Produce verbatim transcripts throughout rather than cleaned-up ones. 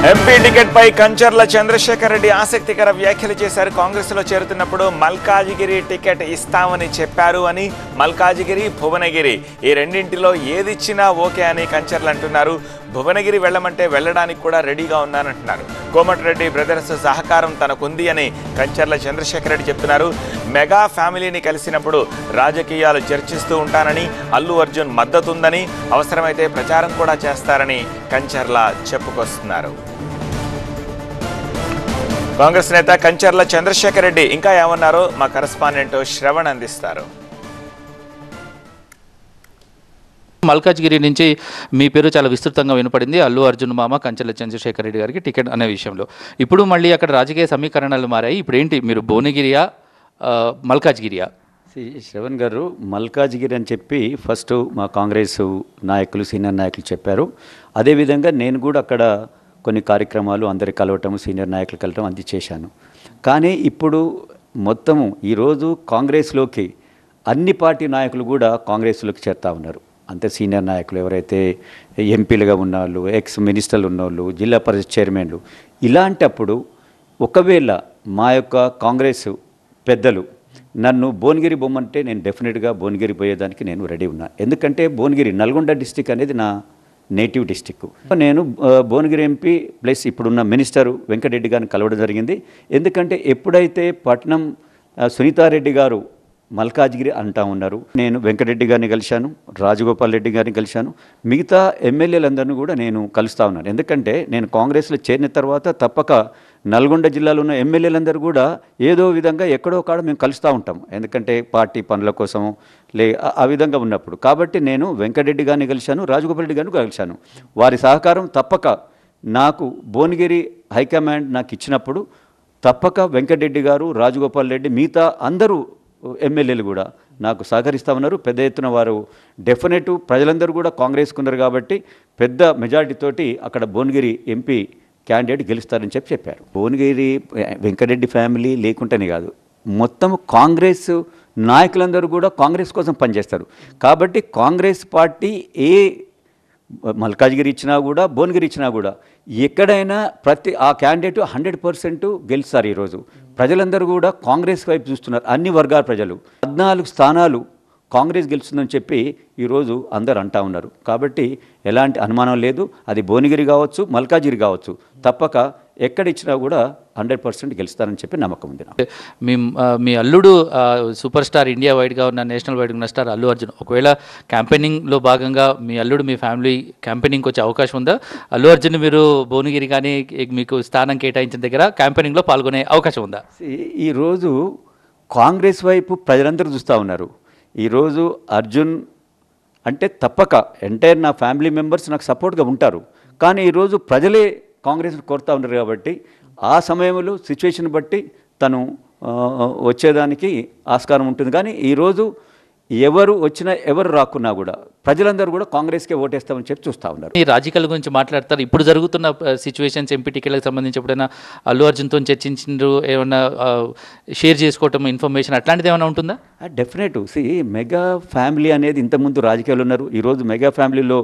MP ticket పై కంచర్ల చంద్రశేఖర్ రెడ్డి ఆసక్తికర వ్యాఖ్యలు చేశారు. కాంగ్రెస్ లో చేరుతున్నప్పుడు మల్కాజిగిరి టికెట్ ఇస్తామని చెప్పారు అని. మల్కాజిగిరి, భువనగిరి ఈ రెండింటిలో ఏదిచ్చినా ఓకే అని కంచర్లు అంటున్నారు. భువనగిరి వెళ్లమంటే వెళ్లడానికి కూడా రెడీగా ఉన్నానంటున్నారు. కోమటిరెడ్డి బ్రదర్స్ సహకారం తనకుంది అని కంచర్ల చంద్రశేఖర్ రెడ్డి చెప్తున్నారు. మెగా ఫ్యామిలీని కలిసినప్పుడు రాజకీయాలు చర్చిస్తూ ఉంటానని, అల్లు అర్జున్ మద్దతుందని, అవసరమైతే ప్రచారం కూడా చేస్తారని కంచర్ల చెప్పుకొస్తున్నారు. కాంగ్రెస్ నేత కంచర్ల చంద్రశేఖర్ రెడ్డి ఇంకా ఏమన్నారో మా కరెస్పాండెంట్ శ్రవణ్ అందిస్తారు. మల్కాజ్గిరి నుంచి మీ పేరు చాలా విస్తృతంగా వినపడింది. అల్లు అర్జున్ మామ కంచర్ల చంద్రశేఖర్ రెడ్డి గారికి టికెట్ అనే విషయంలో. ఇప్పుడు మళ్ళీ అక్కడ రాజకీయ సమీకరణలు మారాయి. ఇప్పుడు ఏంటి, మీరు భువనగిరియా మల్కాజ్గిరియా? శ్రవణ్ గారు, మల్కాజ్గిరి అని చెప్పి ఫస్ట్ మా కాంగ్రెస్ నాయకులు, సీనియర్ నాయకులు చెప్పారు. అదేవిధంగా నేను కూడా అక్కడ కొన్ని కార్యక్రమాలు అందరికి కలవటం, సీనియర్ నాయకులు కలవటం అంది చేశాను. కానీ ఇప్పుడు మొత్తము ఈరోజు కాంగ్రెస్లోకి అన్ని పార్టీ నాయకులు కూడా కాంగ్రెస్లోకి చేరుతూ ఉన్నారు. అంతే సీనియర్ నాయకులు ఎవరైతే ఎంపీలుగా ఉన్నవాళ్ళు, ఎక్స్ మినిస్టర్లు ఉన్నవాళ్ళు, జిల్లా పరిషత్ చైర్మన్లు, ఇలాంటప్పుడు ఒకవేళ మా యొక్క కాంగ్రెస్ పెద్దలు నన్ను భువనగిరి బొమ్మంటే నేను డెఫినెట్గా భువనగిరి పోయేదానికి నేను రెడీ ఉన్నా. ఎందుకంటే భువనగిరి నల్గొండ డిస్టిక్ అనేది నా నేటివ్ డిస్టిక్. నేను భువనగిరి ఎంపీ ప్లస్ ఇప్పుడున్న మినిస్టర్ వెంకటరెడ్డి గారిని కలవడం జరిగింది. ఎందుకంటే ఎప్పుడైతే పట్నం సునీతారెడ్డి గారు మల్కాజ్గిరి అంటా ఉన్నారు, నేను వెంకటరెడ్డి గారిని కలిశాను, రాజగోపాల్ రెడ్డి గారిని కలిశాను, మిగతా ఎమ్మెల్యేలందరినీ కూడా నేను కలుస్తూ ఉన్నాను. ఎందుకంటే నేను కాంగ్రెస్లో చేరిన తర్వాత తప్పక నల్గొండ జిల్లాలో ఉన్న ఎమ్మెల్యేలందరూ కూడా ఏదో విధంగా ఎక్కడో కాడ మేము కలుస్తూ ఉంటాం. ఎందుకంటే పార్టీ పనుల కోసం లే ఆ విధంగా ఉన్నప్పుడు. కాబట్టి నేను వెంకటరెడ్డి గారిని కలిశాను, రాజగోపాల్ రెడ్డి గారిని కలిశాను. వారి సహకారం తప్పక నాకు భువనగిరి హైకమాండ్ నాకు ఇచ్చినప్పుడు తప్పక వెంకటరెడ్డి గారు, రాజగోపాల్ రెడ్డి, మిగతా అందరూ ఎమ్మెల్యేలు కూడా నాకు సహకరిస్తూ ఉన్నారు. పెద్ద ఎత్తున వారు డెఫినెట్ ప్రజలందరూ కూడా కాంగ్రెస్కు ఉన్నారు కాబట్టి పెద్ద మెజారిటీతోటి అక్కడ భువనగిరి ఎంపీ క్యాండిడేట్ గెలుస్తారని చెప్పి చెప్పారు. భువనగిరి వెంకటరెడ్డి ఫ్యామిలీ లేకుంటేనే కాదు, మొత్తం కాంగ్రెస్ నాయకులందరూ కూడా కాంగ్రెస్ కోసం పనిచేస్తారు. కాబట్టి కాంగ్రెస్ పార్టీ ఏ మల్కాజ్గిరి ఇచ్చినా కూడా, భువనగిరి ఇచ్చినా కూడా ఎక్కడైనా ప్రతి ఆ క్యాండిడేట్ హండ్రెడ్ పర్సెంట్ గెలుస్తారు. ఈరోజు ప్రజలందరూ కూడా కాంగ్రెస్ వైపు చూస్తున్నారు. అన్ని వర్గాల ప్రజలు పద్నాలుగు స్థానాలు కాంగ్రెస్ గెలుస్తుందని చెప్పి ఈరోజు అందరు అంటా ఉన్నారు. కాబట్టి ఎలాంటి అనుమానం లేదు. అది భువనగిరి కావచ్చు, మల్కాజ్గిరి కావచ్చు, తప్పక ఎక్కడ ఇచ్చినా కూడా హండ్రెడ్ పర్సెంట్ గెలుస్తారని చెప్పి నమ్మకం ఉంది. మీ మీ అల్లుడు సూపర్ స్టార్, ఇండియా వైడ్గా ఉన్న, నేషనల్ వైడ్గా ఉన్న స్టార్ అల్లు అర్జున్, ఒకవేళ క్యాంపెయినింగ్లో భాగంగా మీ అల్లుడు మీ ఫ్యామిలీ క్యాంపెయినింగ్కి వచ్చే అవకాశం ఉందా? అల్లు అర్జున్ మీరు భువనగిరి కానీ మీకు స్థానం కేటాయించిన దగ్గర క్యాంపెయినింగ్లో పాల్గొనే అవకాశం ఉందా? ఈరోజు కాంగ్రెస్ వైపు ప్రజలందరూ చూస్తూ ఉన్నారు. ఈరోజు అర్జున్ అంటే తప్పక ఎంటైర్ నా ఫ్యామిలీ మెంబర్స్ నాకు సపోర్ట్గా ఉంటారు. కానీ ఈరోజు ప్రజలే కాంగ్రెస్ కోరుతూ ఉన్నారు కాబట్టి ఆ సమయంలో సిచ్యువేషన్ బట్టి తను వచ్చేదానికి ఆస్కారం ఉంటుంది. కానీ ఈరోజు ఎవరు వచ్చినా ఎవరు రాకున్నా కూడా ప్రజలందరూ కూడా కాంగ్రెస్కే ఓటేస్తామని చెప్పి చూస్తూ ఉన్నారు. ఈ రాజకీయాల గురించి మాట్లాడతారు. ఇప్పుడు జరుగుతున్న సిచ్యువేషన్స్, ఎంపీ టికెట్లకు సంబంధించి ఎప్పుడైనా అల్లు అర్జున్తో చర్చించారు, ఏమన్నా షేర్ చేసుకోవటం ఇన్ఫర్మేషన్ అట్లాంటిది ఏమైనా ఉంటుందా? డెఫినెట్. సి మెగా ఫ్యామిలీ అనేది ఇంతకుముందు రాజకీయాలు ఉన్నారు. ఈరోజు మెగా ఫ్యామిలీలో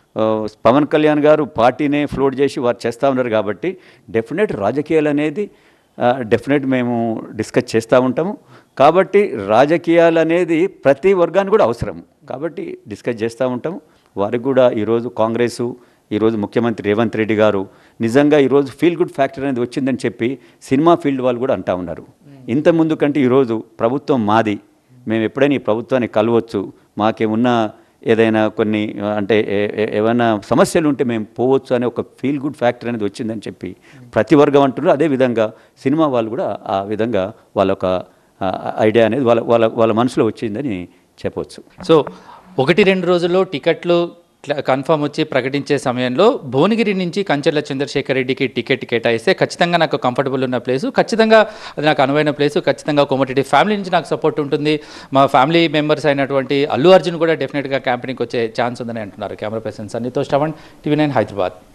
పవన్ కళ్యాణ్ గారు పార్టీనే ఫ్లోట్ చేసి వారు చేస్తూ ఉన్నారు. కాబట్టి డెఫినెట్ రాజకీయాలు అనేది డెఫినెట్ మేము డిస్కస్ చేస్తూ ఉంటాము. కాబట్టి రాజకీయాలు అనేది ప్రతి వర్గానికి కూడా అవసరం. కాబట్టి డిస్కస్ చేస్తూ ఉంటాము. వారికి కూడా ఈరోజు కాంగ్రెసు, ఈరోజు ముఖ్యమంత్రి రేవంత్ రెడ్డి గారు నిజంగా ఈరోజు ఫీల్ గుడ్ ఫ్యాక్టర్ అనేది వచ్చిందని చెప్పి సినిమా ఫీల్డ్ వాళ్ళు కూడా అంటూ ఉన్నారు. ఇంతకుముందు కంటే ఈరోజు ప్రభుత్వం మాది, మేము ఎప్పుడైనా ఈ ప్రభుత్వాన్ని కలవచ్చు, మాకేమున్న ఏదైనా కొన్ని అంటే ఏమైనా సమస్యలు ఉంటే మేము పోవచ్చు అనే ఒక ఫీల్ గుడ్ ఫ్యాక్టర్ అనేది వచ్చిందని చెప్పి ప్రతి వర్గం అంటున్నారు. అదేవిధంగా సినిమా వాళ్ళు కూడా ఆ విధంగా వాళ్ళ ఒక ఐడియా అనేది వాళ్ళ వాళ్ళ వాళ్ళ మనసులో వచ్చిందని చెప్పవచ్చు. సో ఒకటి రెండు రోజుల్లో టికెట్లు కన్ఫర్మ్ వచ్చి ప్రకటించే సమయంలో భువనగిరి నుంచి కంచర్ల చంద్రశేఖర్ రెడ్డికి టికెట్ కేటాయిస్తే ఖచ్చితంగా నాకు కంఫర్టబుల్ ఉన్న ప్లేసు, ఖచ్చితంగా అది నాకు అనువైన ప్లేసు, ఖచ్చితంగా కోమటిరెడ్డి ఫ్యామిలీ నుంచి నాకు సపోర్ట్ ఉంటుంది, మా ఫ్యామిలీ మెంబర్స్ అయినటువంటి అల్లు అర్జున్ కూడా డెఫినెట్గా క్యాంపెయినింగ్కి వచ్చే ఛాన్స్ ఉందని అంటున్నారు. కెమెరా పర్సన్ సన్నితో శ్రవణ్, టీవీ నైన్ హైదరాబాద్.